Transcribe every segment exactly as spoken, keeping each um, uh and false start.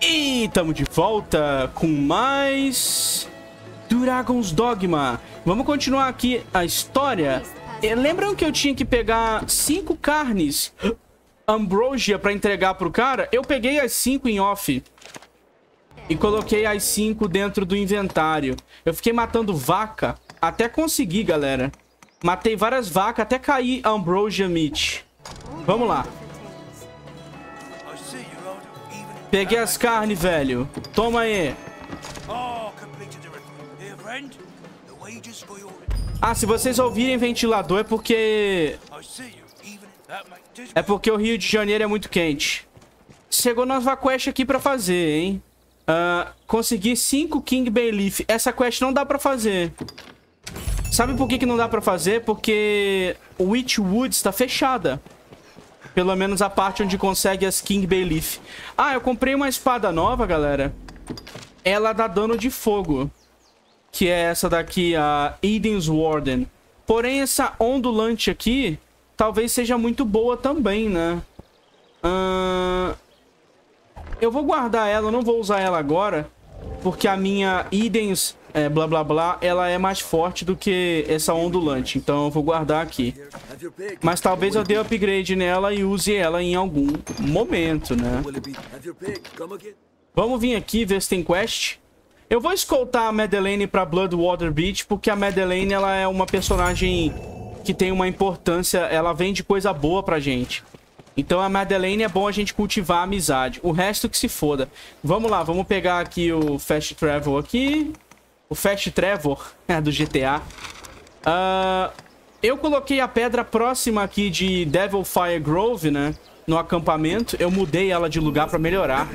E estamos de volta com mais Dragon's Dogma. Vamos continuar aqui a história. E lembram que eu tinha que pegar cinco carnes Ambrosia para entregar pro cara? Eu peguei as cinco em off e coloquei as cinco dentro do inventário. Eu fiquei matando vaca até conseguir, galera. Matei várias vacas até cair Ambrosia Meat. Vamos lá. Peguei as carnes, velho. Toma aí. Ah, se vocês ouvirem ventilador é porque... É porque o Rio de Janeiro é muito quente. Chegou nova quest aqui pra fazer, hein? Uh, consegui cinco King Bay Leaf. Essa quest não dá pra fazer. Sabe por que que não dá pra fazer? Porque o Witchwood está fechada. Pelo menos a parte onde consegue as King Bay Leaf. Ah, eu comprei uma espada nova, galera. Ela dá dano de fogo. Que é essa daqui, a Eden's Warden. Porém, essa ondulante aqui talvez seja muito boa também, né? Uh... Eu vou guardar ela, eu não vou usar ela agora. Porque a minha Eden's, é, blá blá blá, ela é mais forte do que essa ondulante. Então eu vou guardar aqui. Mas talvez eu dê upgrade nela e use ela em algum momento, né? Vamos vir aqui ver se tem quest. Eu vou escoltar a Madeleine pra Bloodwater Beach, porque a Madeleine, ela é uma personagem que tem uma importância, ela vende coisa boa pra gente. Então a Madeleine é bom a gente cultivar a amizade. O resto que se foda. Vamos lá, vamos pegar aqui o Fast Travel aqui. O Fast Travel é do G T A. Uh, eu coloquei a pedra próxima aqui de Devil Fire Grove, né? No acampamento. Eu mudei ela de lugar pra melhorar.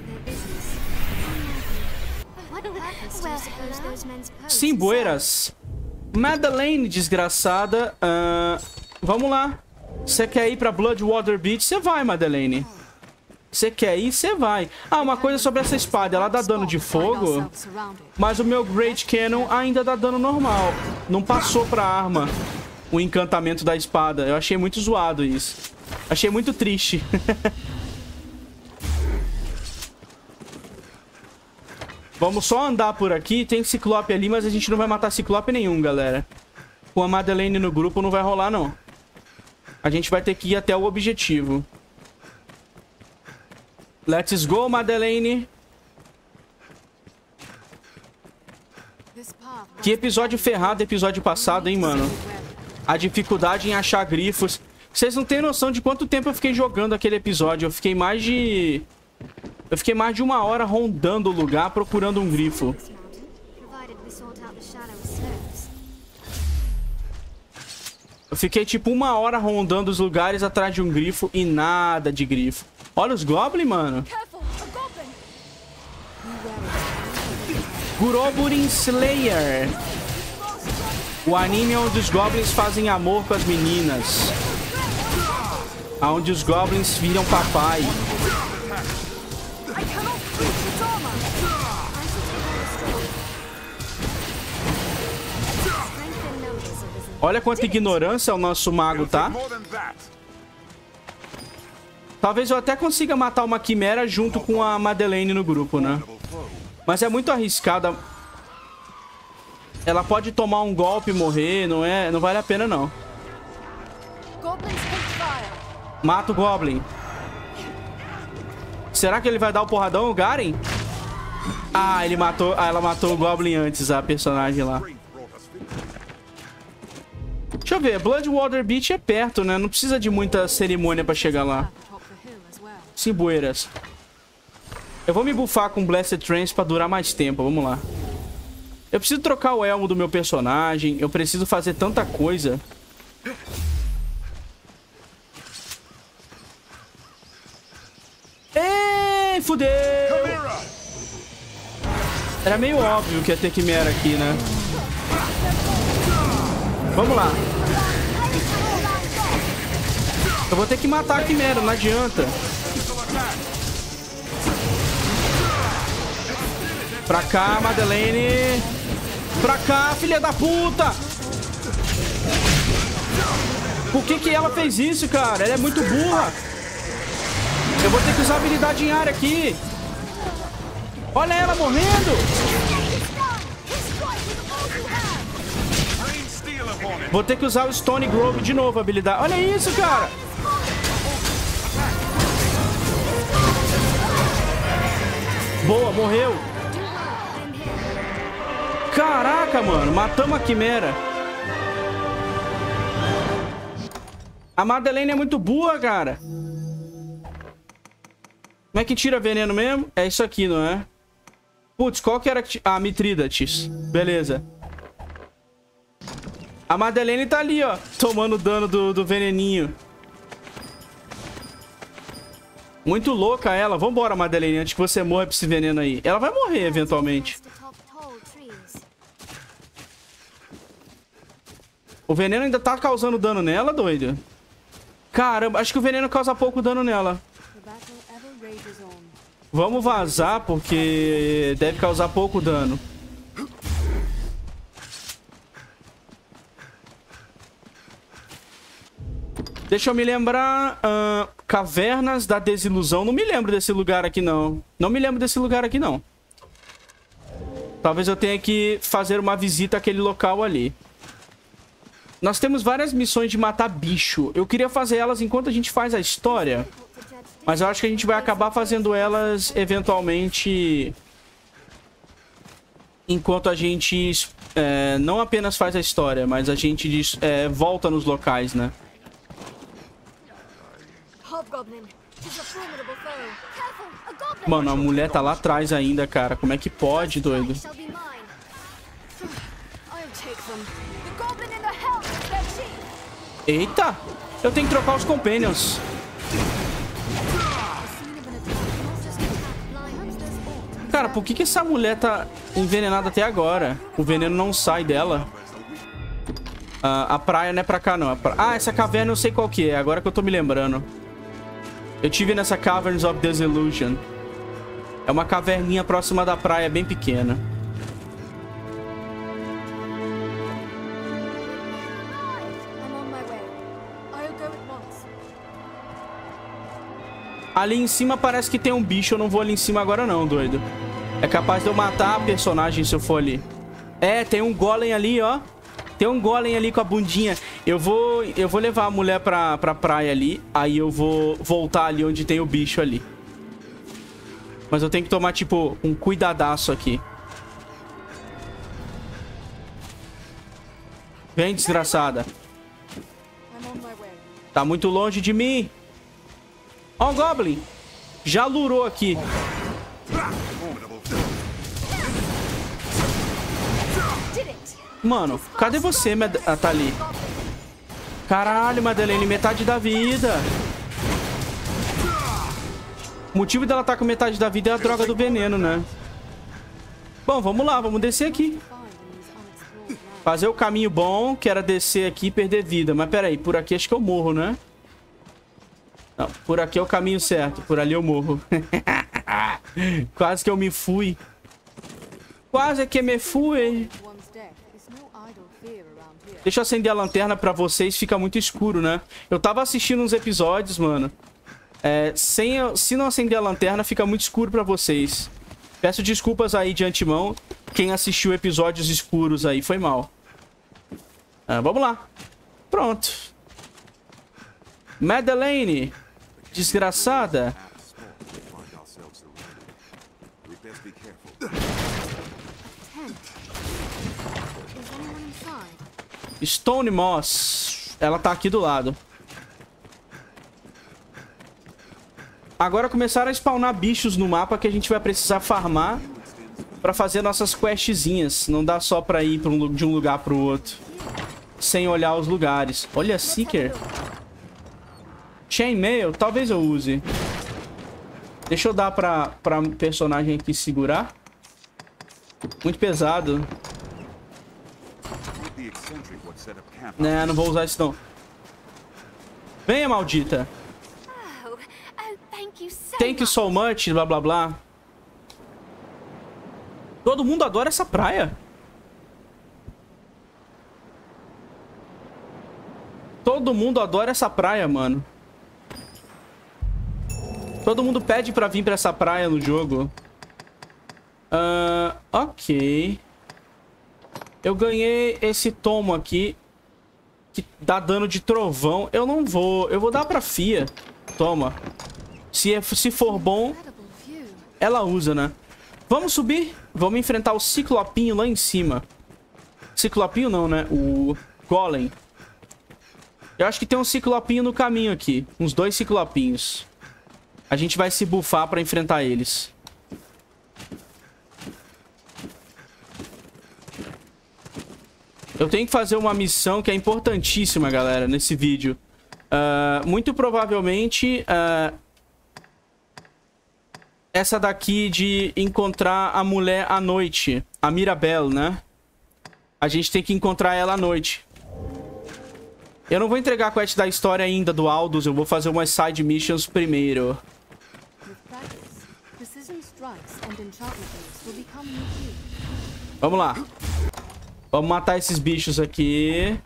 Simboeiras. Madeleine, desgraçada. Uh, vamos lá. Você quer ir pra Bloodwater Beach? Você vai, Madeleine. Você quer ir? Você vai. Ah, uma coisa sobre essa espada. Ela dá dano de fogo, mas o meu Great Cannon ainda dá dano normal. Não passou pra arma o encantamento da espada. Eu achei muito zoado isso. Achei muito triste. Vamos só andar por aqui. Tem Ciclope ali, mas a gente não vai matar Ciclope nenhum, galera. Com a Madeleine no grupo não vai rolar, não. A gente vai ter que ir até o objetivo. Let's go, Madeleine. Que episódio ferrado, episódio passado, hein, mano? A dificuldade em achar grifos. Vocês não têm noção de quanto tempo eu fiquei jogando aquele episódio. Eu fiquei mais de... Eu fiquei mais de uma hora rondando o lugar procurando um grifo. Eu fiquei tipo uma hora rondando os lugares atrás de um grifo e nada de grifo. Olha os Goblin, mano. Guroburin Slayer. O anime onde os Goblins fazem amor com as meninas. Onde os Goblins viram papai. Olha quanta ignorância o nosso mago, tá? Talvez eu até consiga matar uma quimera junto com a Madeleine no grupo, né? Mas é muito arriscada. Ela pode tomar um golpe e morrer, não é? Não vale a pena, não. Mata o Goblin. Será que ele vai dar o porradão, o Garen? Ah, ele matou... Ah, ela matou o Goblin antes, a personagem lá. Deixa eu ver, Bloodwater Beach é perto, né? Não precisa de muita cerimônia pra chegar lá. Simboeiras. Eu vou me buffar com Blessed Trance pra durar mais tempo, vamos lá. Eu preciso trocar o elmo do meu personagem. Eu preciso fazer tanta coisa. Ei, fudeu! Era meio óbvio que ia ter quimera aqui, né? Vamos lá. Eu vou ter que matar a quimera, não adianta. Pra cá, Madeleine. Pra cá, filha da puta. Por que que ela fez isso, cara? Ela é muito burra. Eu vou ter que usar habilidade em área aqui. Olha ela morrendo! Vou ter que usar o Stone Grove de novo, a habilidade. Olha isso, cara! Boa, morreu. Caraca, mano. Matamos a Quimera. A Madeleine é muito boa, cara. Como é que tira veneno mesmo? É isso aqui, não é? Putz, qual que era... Ah, Mithridates. Beleza. A Madeleine tá ali, ó. Tomando dano do, do veneninho. Muito louca ela. Vambora, Madeleine, antes que você morra pra esse veneno aí. Ela vai morrer, eventualmente. O veneno ainda tá causando dano nela, doido? Caramba, acho que o veneno causa pouco dano nela. Vamos vazar, porque deve causar pouco dano. Deixa eu me lembrar... Uh, Cavernas da Desilusão. Não me lembro desse lugar aqui, não. Não me lembro desse lugar aqui, não. Talvez eu tenha que fazer uma visita àquele local ali. Nós temos várias missões de matar bicho. Eu queria fazer elas enquanto a gente faz a história. Mas eu acho que a gente vai acabar fazendo elas eventualmente... Enquanto a gente... É, não apenas faz a história, mas a gente é, volta nos locais, né? Mano, a mulher tá lá atrás ainda, cara. Como é que pode, doido? Eita! Eu tenho que trocar os companions. Cara, por que que essa mulher tá envenenada até agora? O veneno não sai dela. Ah, a praia não é pra cá, não. Pra... Ah, essa caverna eu sei qual que é. Agora que eu tô me lembrando. Eu tive nessa Caverns of Disillusion. É uma caverninha próxima da praia, bem pequena. Ali em cima parece que tem um bicho. Eu não vou ali em cima agora não, doido. É capaz de eu matar a personagem se eu for ali. É, tem um golem ali, ó. Tem um golem ali com a bundinha. Eu vou, eu vou levar a mulher pra, pra praia ali. Aí eu vou voltar ali onde tem o bicho ali. Mas eu tenho que tomar, tipo, um cuidadaço aqui. Vem, desgraçada. Tá muito longe de mim. Ó o Goblin. Já lurou aqui. Mano, cadê você, Mad... Ah, tá ali. Caralho, Madeleine, metade da vida. O motivo dela estar com metade da vida é a droga do veneno, né? Bom, vamos lá, vamos descer aqui. Fazer o caminho bom, que era descer aqui e perder vida. Mas peraí, por aqui acho que eu morro, né? Não, por aqui é o caminho certo. Por ali eu morro. Quase que eu me fui. Quase que me fui. Deixa eu acender a lanterna pra vocês. Fica muito escuro, né? Eu tava assistindo uns episódios, mano. É, sem, se não acender a lanterna, fica muito escuro pra vocês. Peço desculpas aí de antemão. Quem assistiu episódios escuros aí, foi mal. Ah, vamos lá. Pronto. Madeleine. Desgraçada. Stone Moss. Ela tá aqui do lado. Agora começaram a spawnar bichos no mapa que a gente vai precisar farmar pra fazer nossas questzinhas. Não dá só pra ir pra um, de um lugar pro outro sem olhar os lugares. Olha, Seeker. Chainmail, talvez eu use. Deixa eu dar pra, pra personagem aqui segurar. Muito pesado. Né, não vou usar isso não. Venha, maldita. Thank you so much, blá blá blá. Todo mundo adora essa praia. Todo mundo adora essa praia, mano. Todo mundo pede pra vir pra essa praia no jogo. Uh, ok. Eu ganhei esse tomo aqui, que dá dano de trovão. Eu não vou... Eu vou dar pra Fia. Toma. Se, é, se for bom, ela usa, né? Vamos subir. Vamos enfrentar o Ciclopinho lá em cima. Ciclopinho não, né? O Golem. Eu acho que tem um Ciclopinho no caminho aqui. Uns dois Ciclopinhos. A gente vai se buffar pra enfrentar eles. Eu tenho que fazer uma missão que é importantíssima, galera, nesse vídeo. Uh, muito provavelmente... Uh, essa daqui de encontrar a mulher à noite. A Mirabelle, né? A gente tem que encontrar ela à noite. Eu não vou entregar a quest da história ainda do Aldous. Eu vou fazer umas side missions primeiro. Vamos lá. Vamos matar esses bichos aqui.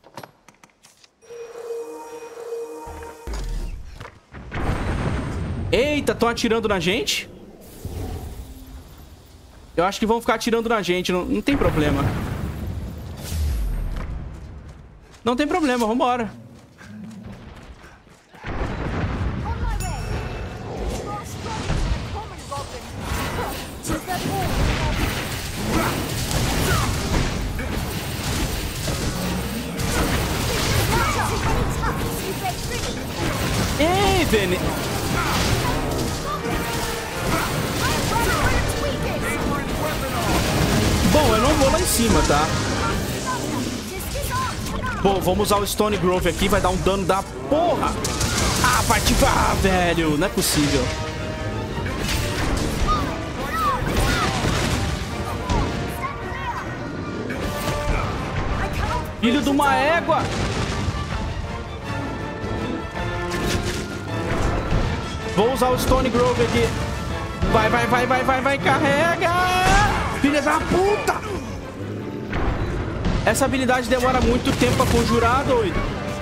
Eita, estão atirando na gente? Eu acho que vão ficar atirando na gente. Não, não tem problema. Não tem problema, vambora. Ei, Vene... Bom, eu não vou lá em cima, tá? Bom, vamos usar o Stone Grove aqui. Vai dar um dano da porra. Ah, vai ativar, velho. Não é possível. Filho de uma égua. Vou usar o Stone Grove aqui. Vai, vai, vai, vai, vai, vai. Carrega. Filha da puta! Essa habilidade demora muito tempo pra conjurar, doido.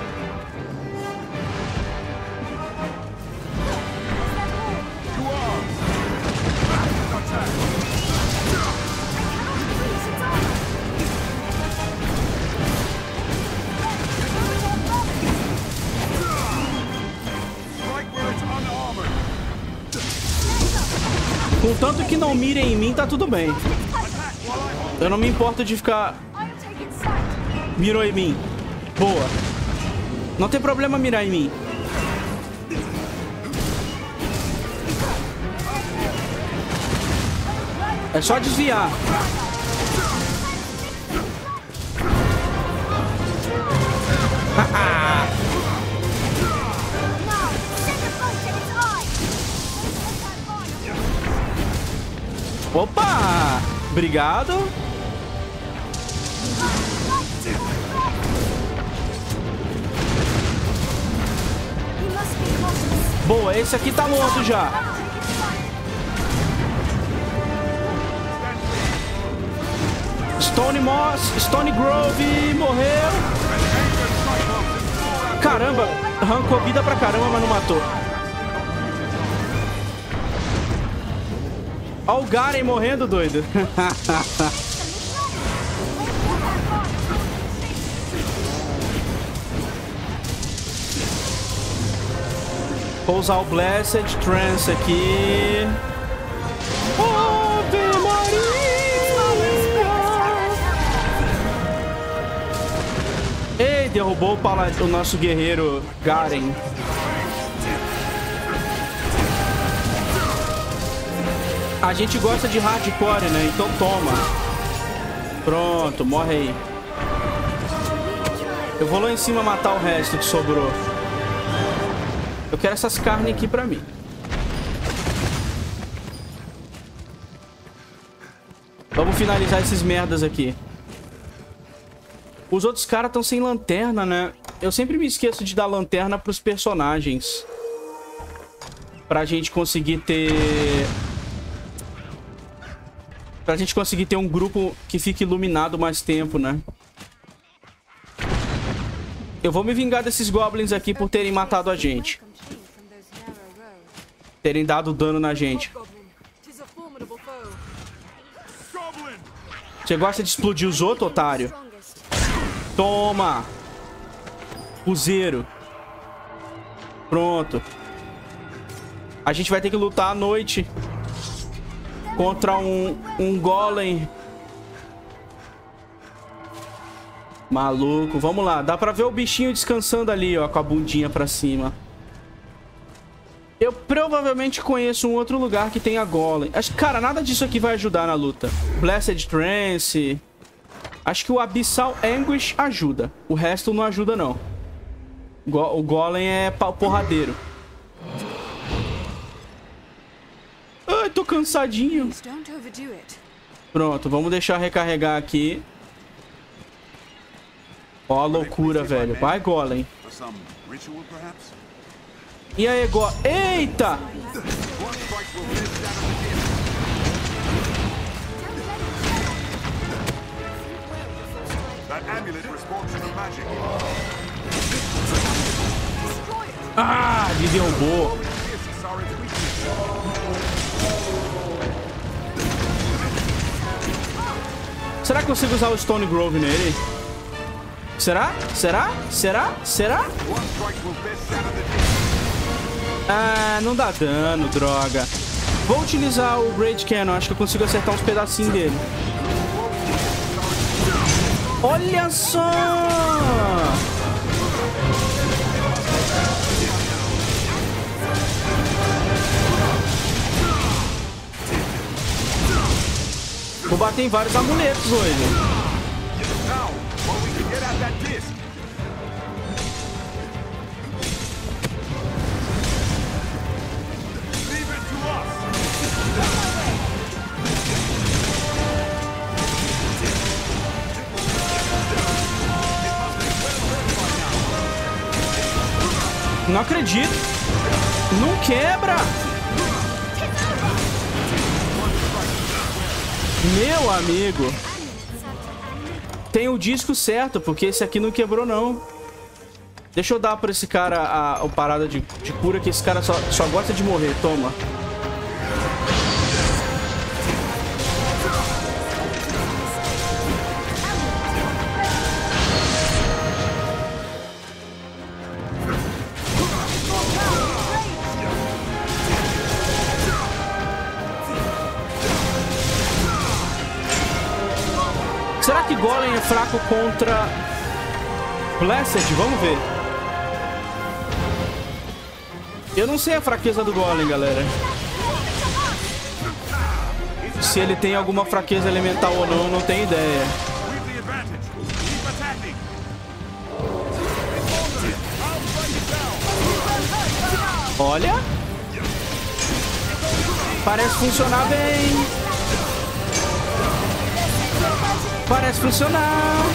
Contanto que não mirem em mim, tá tudo bem. Eu não me importo de ficar... Mirou em mim. Boa. Não tem problema mirar em mim. É só desviar. Opa! Obrigado. Boa, esse aqui tá morto já. Stone Moss, Stone Grove morreu. Caramba, arrancou vida pra caramba, mas não matou. Ó o Garen morrendo, doido. Vou usar o Blessed Trance aqui. Ave Maria! Ei, derrubou o, palad... o nosso guerreiro Garen. A gente gosta de hardcore, né? Então toma. Pronto, morre aí. Eu vou lá em cima matar o resto que sobrou. Eu quero essas carnes aqui pra mim. Vamos finalizar esses merdas aqui. Os outros caras estão sem lanterna, né? Eu sempre me esqueço de dar lanterna pros personagens. Pra gente conseguir ter... Pra gente conseguir ter um grupo que fique iluminado mais tempo, né? Eu vou me vingar desses goblins aqui por terem matado a gente. Terem dado dano na gente. Você gosta de explodir os outros, otário? Toma! Uzeiro. Pronto. A gente vai ter que lutar à noite contra um, um golem. Maluco. Vamos lá. Dá pra ver o bichinho descansando ali, ó, com a bundinha pra cima. Eu provavelmente conheço um outro lugar que tenha golem. Acho, cara, nada disso aqui vai ajudar na luta. Blessed Trance. Acho que o Abyssal Anguish ajuda. O resto não ajuda, não. Go- o golem é porradeiro. Ai, tô cansadinho. Pronto, vamos deixar recarregar aqui. Ó a loucura, velho. Vai, golem. E aí, go... Eita! Ah, me derrubou. Será que eu consigo usar o Stone Grove nele? Será? Será? Será? Será? Ah, não dá dano, droga. Vou utilizar o Great Cannon. Acho que eu consigo acertar uns pedacinhos dele. Olha só! Vou bater em vários amuletos hoje. Não acredito. Não quebra. Meu amigo. Tem o disco certo, porque esse aqui não quebrou, não. Deixa eu dar pra esse cara a, a parada de, de cura, que esse cara só, só gosta de morrer. Toma. Será que Golem é fraco contra Blessed? Vamos ver. Eu não sei a fraqueza do Golem, galera. Se ele tem alguma fraqueza elemental ou não, não tenho ideia. Olha. Parece funcionar bem. Parece funcionar.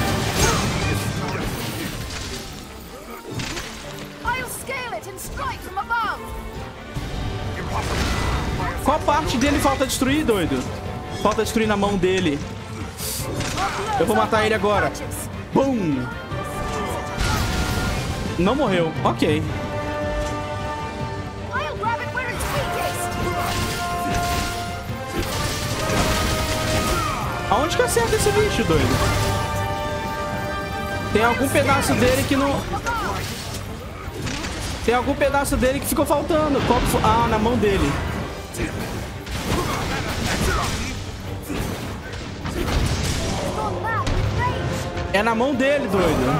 Qual parte dele falta destruir, doido? Falta destruir na mão dele. Eu vou matar ele agora. Bum! Não morreu. Ok. Aonde que acerta esse bicho, doido? Tem algum pedaço dele que não... Tem algum pedaço dele que ficou faltando. Qual... Ah, na mão dele. É na mão dele, doido.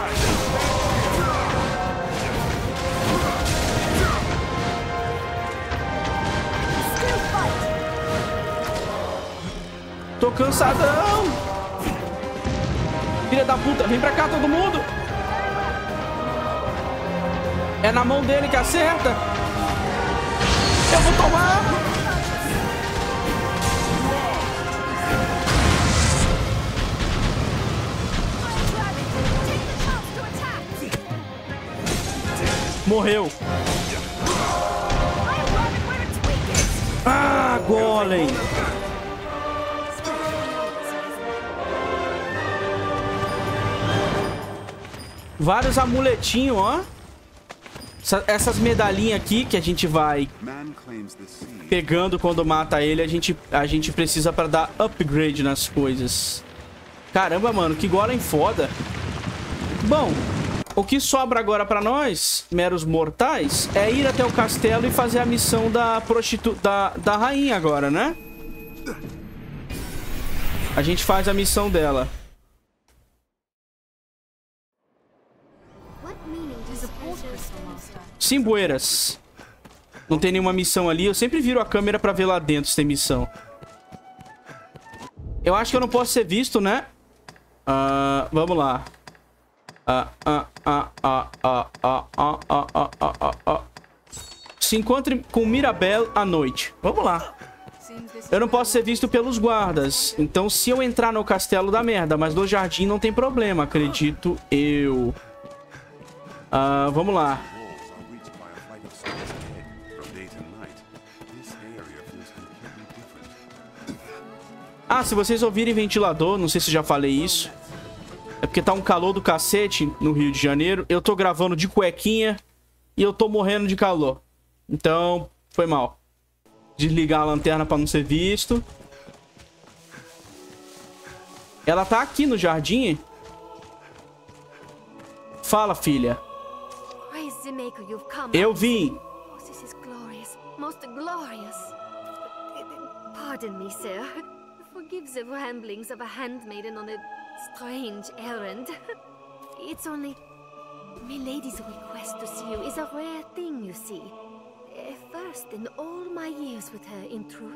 Tô cansadão. Filha da puta, vem pra cá todo mundo. É na mão dele que acerta. Eu vou tomar. Morreu. Ah, Golem. Vários amuletinhos, ó. Essa, essas medalhinhas aqui que a gente vai pegando quando mata ele, a gente, a gente precisa pra dar upgrade nas coisas. Caramba, mano, que golem foda. Bom, o que sobra agora pra nós, meros mortais, é ir até o castelo e fazer a missão da prostitu... da, da rainha agora, né? A gente faz a missão dela. Simbueiras. Não tem nenhuma missão ali. Eu sempre viro a câmera pra ver lá dentro se tem missão. Eu acho que eu não posso ser visto, né? Uh, vamos lá. Ah, ah, ah, ah, ah, ah, ah, ah, ah, ah, ah. Se encontre com Mirabelle à noite. Vamos lá. Eu não posso ser visto pelos guardas. Então, se eu entrar no castelo, dá merda. Mas no jardim não tem problema, acredito eu. Uh, vamos lá. Ah, se vocês ouvirem ventilador, não sei se já falei isso. É porque tá um calor do cacete no Rio de Janeiro. Eu tô gravando de cuequinha e eu tô morrendo de calor. Então, foi mal. Desligar a lanterna pra não ser visto. Ela tá aqui no jardim. Fala, filha. Eu vim. Pardon me, sir. Forgive the ramblings of a handmaiden on a strange errand. It's only... Milady's request to see you is a rare thing, you see. A first in all my years with her, in truth.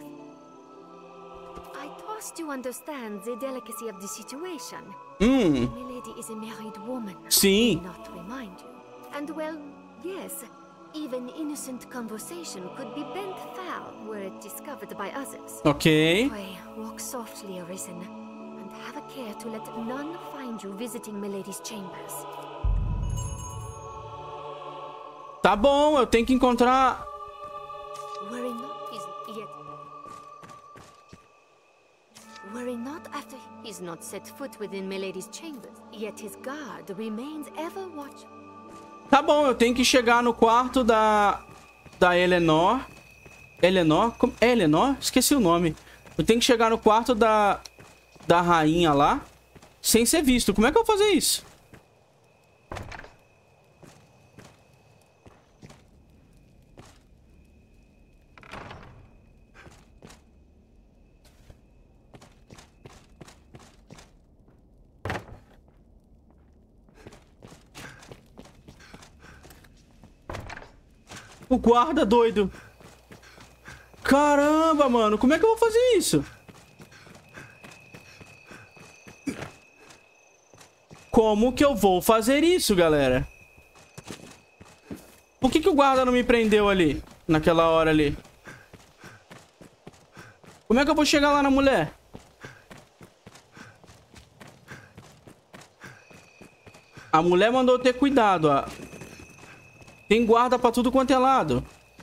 I trust you understand the delicacy of the situation. Hmm. Milady is a married woman. Sim. Not remind you. And well, yes, even innocent conversation could be bent foul were it discovered by others. Ok. Pray, walk softly, Arisen, and have a care to let none find you visiting Milady's chambers. Tá bom, eu tenho que encontrar... Worry not, he's yet... Worry not after he's not set foot within Milady's chambers, yet his guard remains ever watchful. Tá bom, eu tenho que chegar no quarto da... Da Eleanor. Eleanor? Como... É Eleanor? Esqueci o nome. Eu tenho que chegar no quarto da... Da rainha lá. Sem ser visto. Como é que eu vou fazer isso? O guarda doido. Caramba, mano. Como é que eu vou fazer isso? Como que eu vou fazer isso, galera? Por que que o guarda não me prendeu ali? Naquela hora ali. Como é que eu vou chegar lá na mulher? A mulher mandou ter cuidado, ó. Tem guarda pra tudo quanto é lado.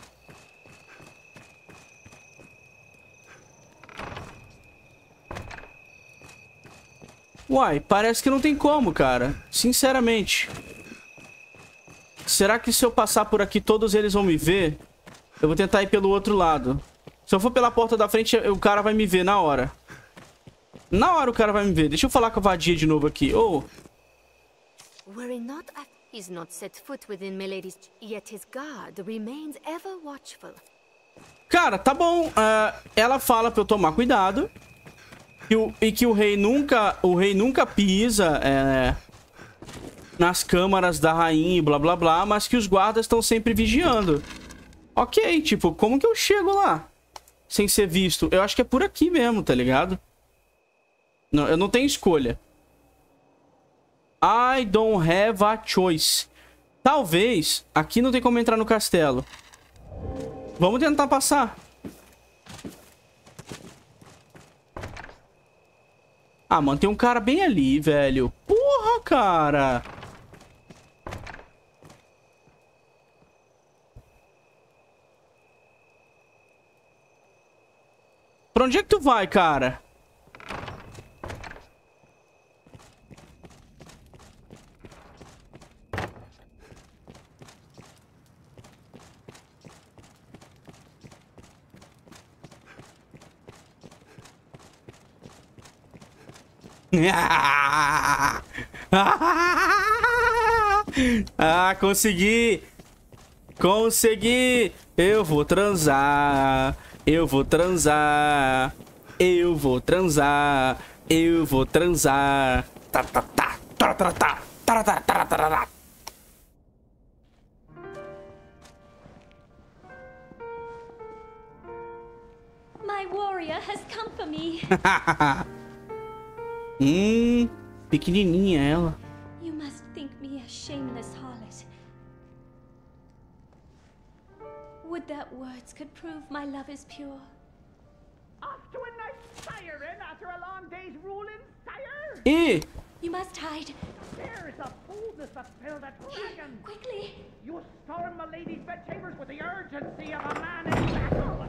Uai, parece que não tem como, cara. Sinceramente. Será que se eu passar por aqui todos eles vão me ver? Eu vou tentar ir pelo outro lado. Se eu for pela porta da frente, o cara vai me ver na hora. Na hora o cara vai me ver. Deixa eu falar com a vadia de novo aqui. Ô. Oh. Worry not after he's not set foot within Milady's, yet his guard remains ever watchful. Cara, tá bom. Uh, ela fala pra eu tomar cuidado. E, o, e que o rei nunca... O rei nunca pisa é, nas câmaras da rainha e blá blá blá. Mas que os guardas estão sempre vigiando. Ok, tipo, como que eu chego lá? Sem ser visto. Eu acho que é por aqui mesmo, tá ligado? Não, eu não tenho escolha. I don't have a choice. Talvez... Aqui não tem como entrar no castelo. Vamos tentar passar. Ah, mano, tem um cara bem ali, velho. Porra, cara. Pra onde é que tu vai, cara? Ah, consegui! Consegui! Eu vou transar! Eu vou transar! Eu vou transar! Eu vou transar! Tá, tá, tá! Tá, tá, tá! Tá, tá, tá, tá, tá. My warrior has come for me. Hum, pequenininha ela. You must think me a shameless harlot. Would that words could prove my love is pure? Off to a nice siren after a long day's ruling, sire! E You must hide. There's a boldness that filled a dragon! Quickly! You storm my lady's bedchambers with the urgency of a man in battle!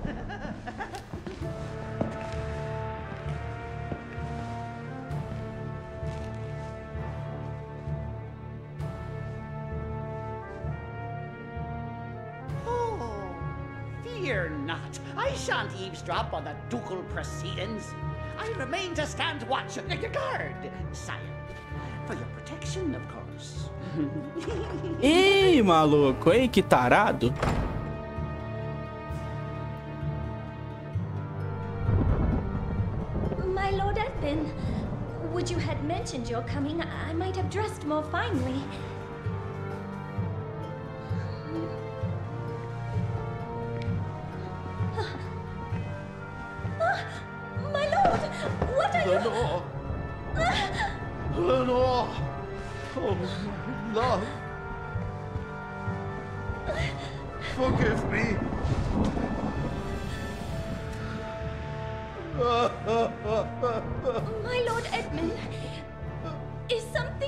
Fear not. I shan't eavesdrop on the ducal proceedings. I remain to stand watch and guard, sire. For your protection, of course. Ih, maluco, hein? Que tarado. My Lord Edwin, would you had mentioned your coming, I might have dressed more finely. My lord, what are you? Lenore! Lenore! Oh, love! Forgive me! My Lord Edmund, is something...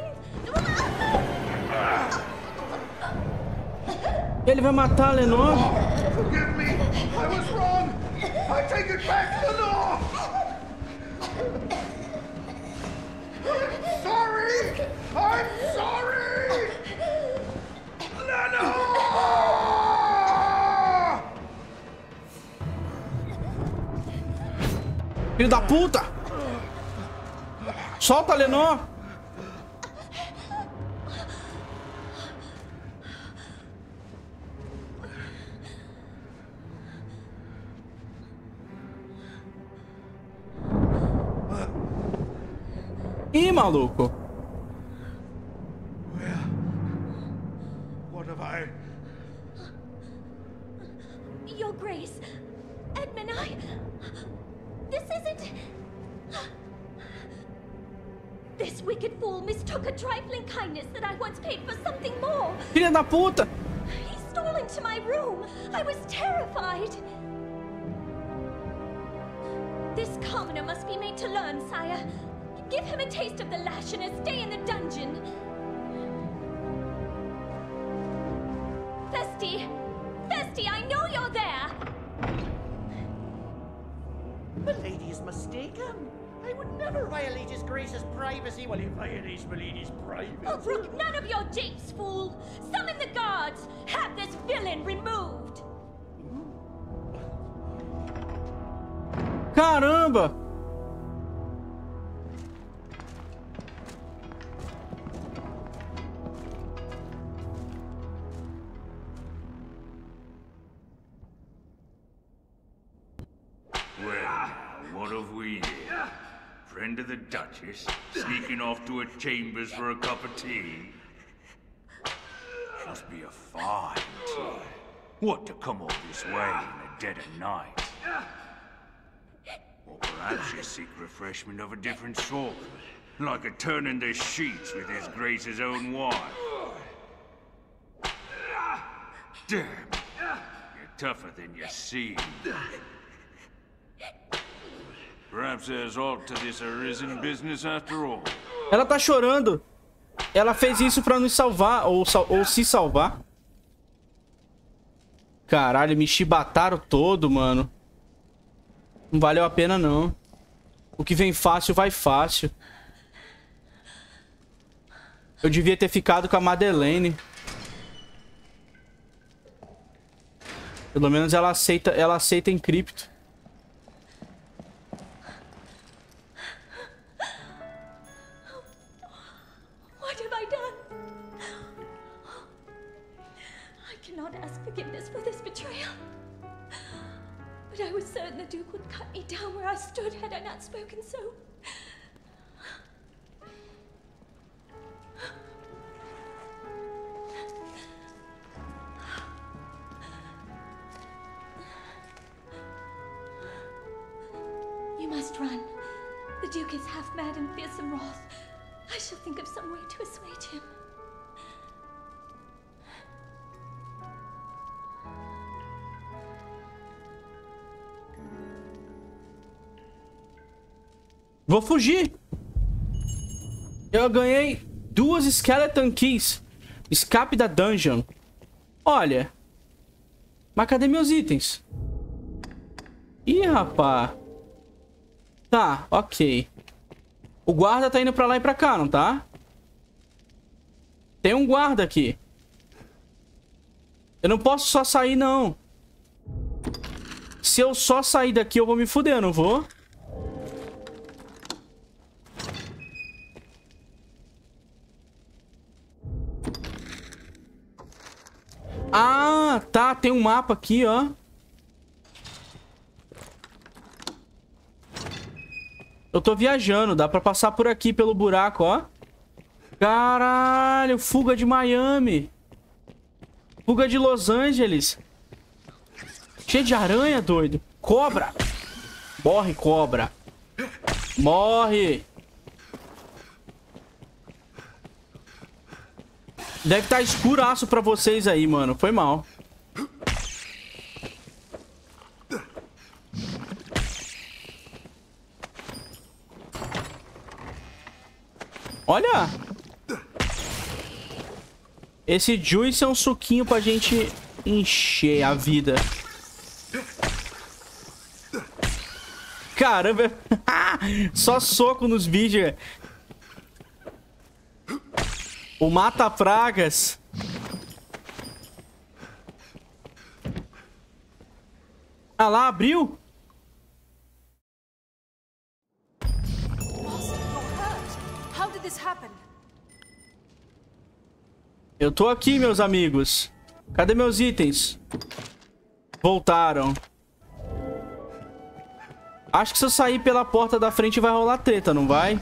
Ele vai matar a Lenore? Forgive me! I was wrong! I take it back, Lenore! I'm sorry! I'm sorry! Lenore! Filho da puta! Solta a Lenore! Ih, maluco! Where? What have I... Your Grace, Edmund, I... This isn't... This wicked fool mistook a trifling kindness that I once paid for something more. Filha da puta! He stole into my room. I was terrified. This commoner must be made to learn, sire. Give him a taste of the lash and a stay in the dungeon. Festi! Festi, I know you're there! The lady is mistaken. I would never violate his grace's privacy while he violates my lady's privacy. Oh, brook none of your japes, fool! Summon the guards! Have this villain removed! Caramba! Well, what have we here? Friend of the Duchess, sneaking off to her chambers for a cup of tea? Must be a fine tea. What to come all this way in the dead of night? Or perhaps you seek refreshment of a different sort, like a turning the sheets with His Grace's own wife. Damn, you're tougher than you seem. Perhaps there's aught to this arisen business after all. Ela tá chorando. Ela fez isso pra nos salvar, ou, sal ou se salvar. Caralho, me chibataram todo, mano. Não valeu a pena, não. O que vem fácil, vai fácil. Eu devia ter ficado com a Madeleine. Pelo menos ela aceita, ela aceita encripto. Duke would cut me down where I stood had I not spoken so. You must run. The Duke is half mad and fearsome wrath. I shall think of some way to assuage him. Vou fugir. Eu ganhei duas Skeleton Keys. Escape da dungeon. Olha. Mas cadê meus itens? Ih, rapá. Tá, ok. O guarda tá indo pra lá e pra cá, não tá? Tem um guarda aqui. Eu não posso só sair, não. Se eu só sair daqui, eu vou me fuder, não vou? Ah, tá. Tem um mapa aqui, ó. Eu tô viajando. Dá pra passar por aqui, pelo buraco, ó. Caralho. Fuga de Miami. Fuga de Los Angeles. Cheio de aranha, doido. Cobra. Morre, cobra. Morre. Deve estar escuraço pra vocês aí, mano. Foi mal. Olha. Esse juice é um suquinho pra gente encher a vida. Caramba. Só soco nos vídeos. O mata-pragas. Ah lá, abriu? Eu tô aqui, meus amigos. Cadê meus itens? Voltaram. Acho que se eu sair pela porta da frente vai rolar treta, não vai?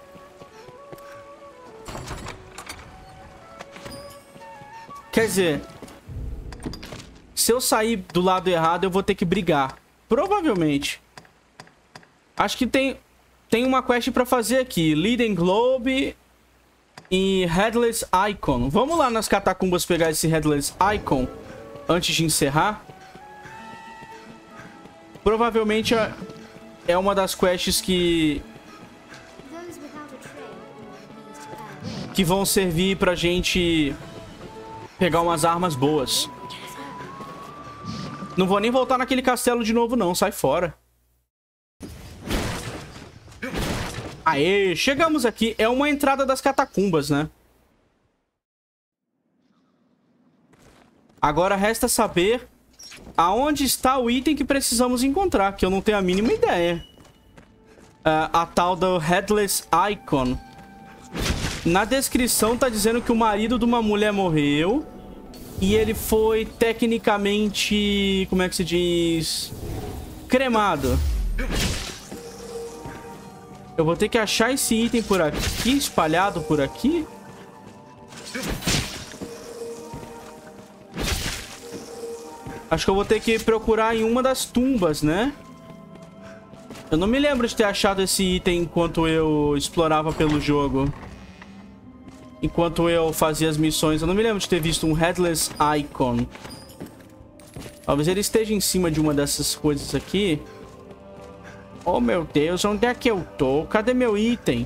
Quer dizer, se eu sair do lado errado, eu vou ter que brigar. Provavelmente. Acho que tem, tem uma quest pra fazer aqui. Leading Globe e Headless Icon. Vamos lá nas catacumbas pegar esse Headless Icon antes de encerrar. Provavelmente é uma das quests que... que vão servir pra gente... pegar umas armas boas. Não vou nem voltar naquele castelo de novo, não. Sai fora. Aê, chegamos aqui. É uma entrada das catacumbas, né? Agora resta saber aonde está o item que precisamos encontrar, que eu não tenho a mínima ideia. Uh, a tal do Headless Icon. Na descrição tá dizendo que o marido de uma mulher morreu. E ele foi tecnicamente... como é que se diz? Cremado. Eu vou ter que achar esse item por aqui, espalhado por aqui. Acho que eu vou ter que procurar em uma das tumbas, né? Eu não me lembro de ter achado esse item enquanto eu explorava pelo jogo. Enquanto eu fazia as missões. Eu não me lembro de ter visto um Headless Icon. Talvez ele esteja em cima de uma dessas coisas aqui. Oh, meu Deus. Onde é que eu tô? Cadê meu item?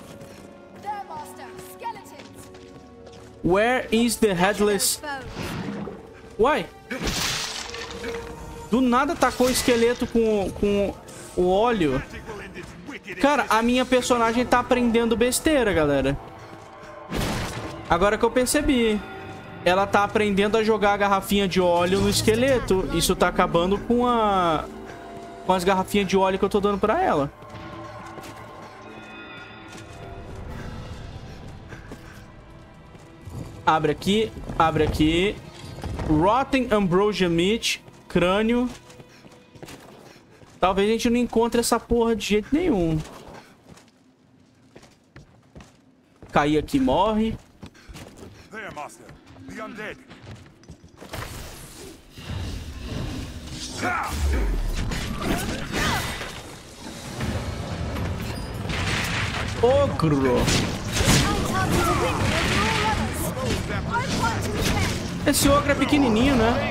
Where is the Headless... Uai. Do nada tacou o esqueleto com, com o óleo. Cara, a minha personagem tá aprendendo besteira, galera. Agora que eu percebi. Ela tá aprendendo a jogar a garrafinha de óleo no esqueleto. Isso tá acabando com a... com as garrafinhas de óleo que eu tô dando pra ela. Abre aqui. Abre aqui. Rotten Ambrosia Meat. Crânio. Talvez a gente não encontre essa porra de jeito nenhum. Cair aqui, morre. There, Master. The undead. Ogro. Esse ogro é pequenininho, né?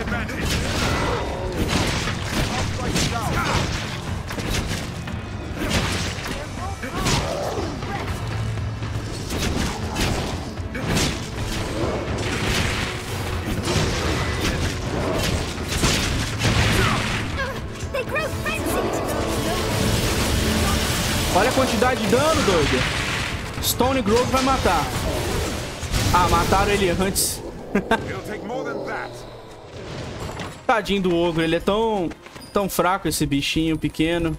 Olha a quantidade de dano, doido. Stone Grove vai matar. Ah, mataram ele antes. Tadinho do ogro, ele é tão, tão fraco, esse bichinho pequeno.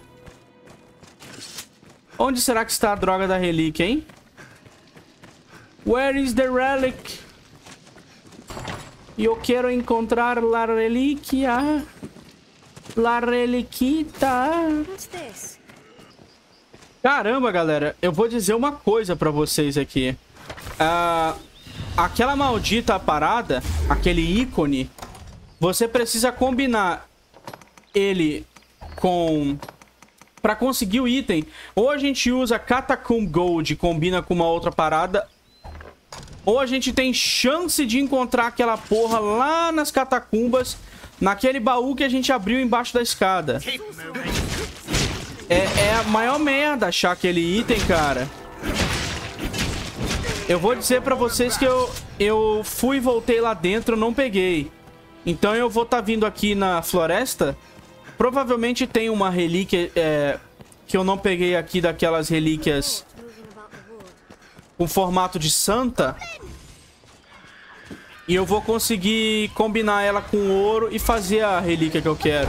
Onde será que está a droga da relíquia, hein? Where is the relic? Eu quero encontrar a relíquia. La reliquita. What's this? Caramba, galera, eu vou dizer uma coisa pra vocês aqui. Uh, aquela maldita parada, aquele ícone, você precisa combinar ele com... Pra conseguir o item, ou a gente usa Catacomb Gold e combina com uma outra parada, ou a gente tem chance de encontrar aquela porra lá nas catacumbas, naquele baú que a gente abriu embaixo da escada. É, é a maior merda achar aquele item, cara. Eu vou dizer pra vocês que eu, eu fui e voltei lá dentro, não peguei. Então eu vou estar tá vindo aqui na floresta. Provavelmente tem uma relíquia é, que eu não peguei aqui, daquelas relíquias com formato de santa. E eu vou conseguir combinar ela com ouro e fazer a relíquia que eu quero.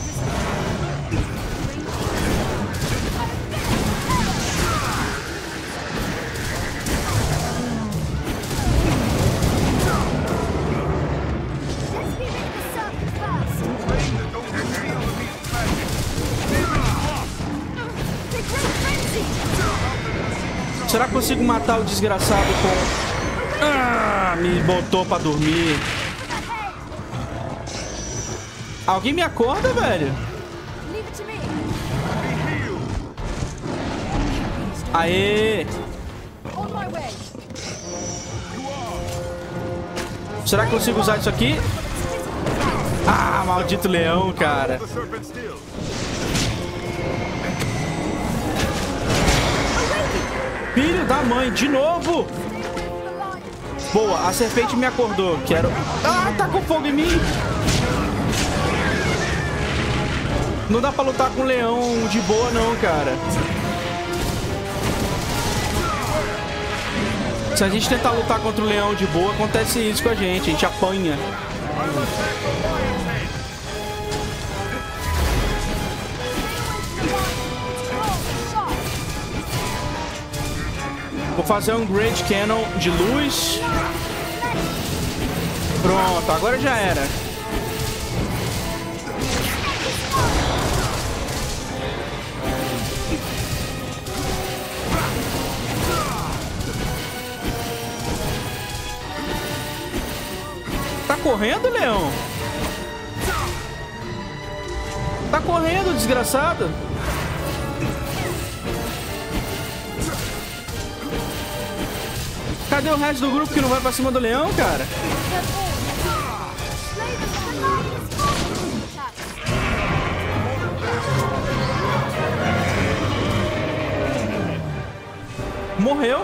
Será que consigo matar o desgraçado com... Ah, me botou pra dormir. Alguém me acorda, velho? Aê! Será que consigo usar isso aqui? Ah, maldito leão, cara. Filho da mãe, de novo! Boa, a serpente me acordou. Quero... Ah, tá com fogo em mim! Não dá pra lutar com o leão de boa, não, cara. Se a gente tentar lutar contra o leão de boa, acontece isso com a gente. A gente apanha. Vou fazer um Great Cannon de luz. Pronto, agora já era. Tá correndo, leão? Tá correndo, desgraçado. Cadê o resto do grupo que não vai pra cima do leão, cara? Morreu.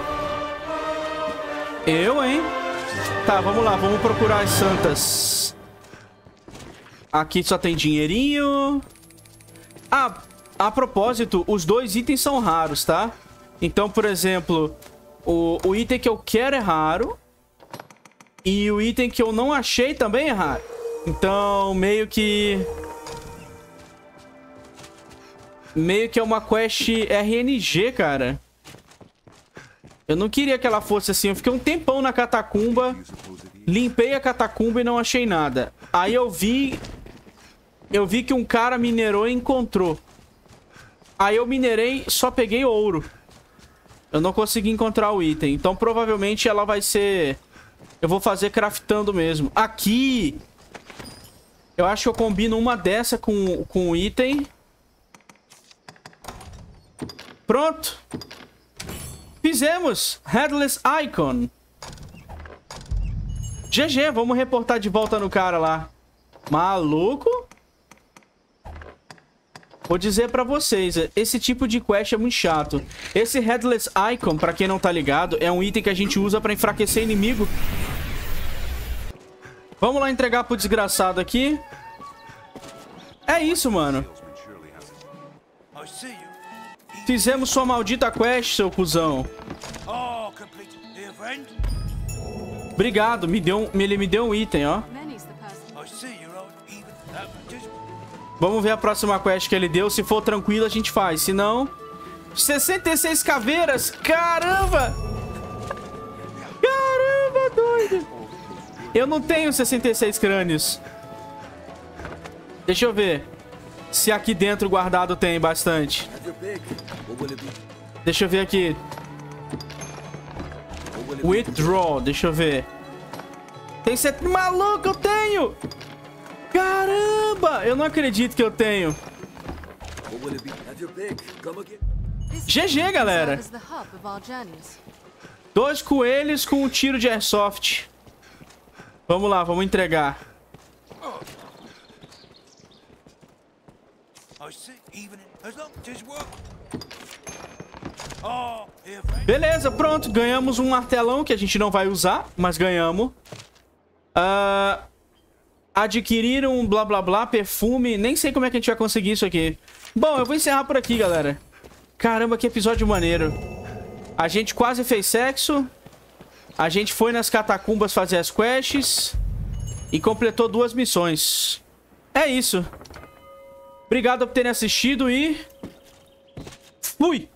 Eu, hein? Tá, vamos lá. Vamos procurar as santas. Aqui só tem dinheirinho. Ah, a propósito, os dois itens são raros, tá? Então, por exemplo... O, o item que eu quero é raro. E o item que eu não achei também é raro. Então, meio que... Meio que é uma quest R N G, cara. Eu não queria que ela fosse assim. Eu fiquei um tempão na catacumba. Limpei a catacumba e não achei nada. Aí eu vi eu vi que um cara minerou e encontrou. Aí eu minerei, só peguei ouro. Eu não consegui encontrar o item. Então provavelmente ela vai ser... Eu vou fazer craftando mesmo. Aqui! Eu acho que eu combino uma dessa com, com o item. Pronto! Fizemos! Headless Icon. G G, vamos reportar de volta no cara lá. Maluco? Vou dizer pra vocês, esse tipo de quest é muito chato. Esse Headless Icon, pra quem não tá ligado, é um item que a gente usa pra enfraquecer inimigo. Vamos lá entregar pro desgraçado aqui. É isso, mano. Fizemos sua maldita quest, seu cuzão. Obrigado, me deu um, ele me deu um item, ó. Vamos ver a próxima quest que ele deu. Se for tranquilo, a gente faz. Se não... sessenta e seis caveiras! Caramba! Caramba, doido! Eu não tenho sessenta e seis crânios. Deixa eu ver. Se aqui dentro guardado tem bastante. Deixa eu ver aqui. Withdraw. Deixa eu ver. Tem set... Maluco, eu tenho! Caramba! Eu não acredito que eu tenho. G G, galera. Dois coelhos com um tiro de airsoft. Vamos lá, vamos entregar. Beleza, pronto. Ganhamos um martelão que a gente não vai usar, mas ganhamos. Ah... Uh... Adquirir um blá blá blá, perfume. Nem sei como é que a gente vai conseguir isso aqui. Bom, eu vou encerrar por aqui, galera. Caramba, que episódio maneiro. A gente quase fez sexo. A gente foi nas catacumbas fazer as quests. E completou duas missões. É isso. Obrigado por terem assistido e... Fui!